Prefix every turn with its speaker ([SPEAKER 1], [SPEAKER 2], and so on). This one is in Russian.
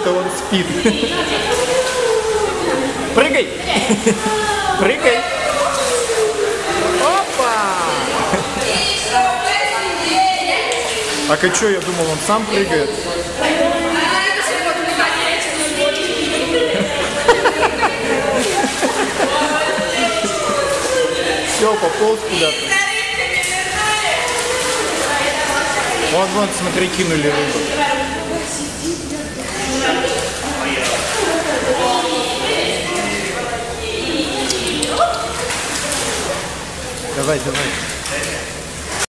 [SPEAKER 1] будто он спит. Прыгай! Прыгай! Опа! А что, я думал, он сам прыгает. Все, пополз куда-то. Вон, смотри, кинули рыбу. Давай.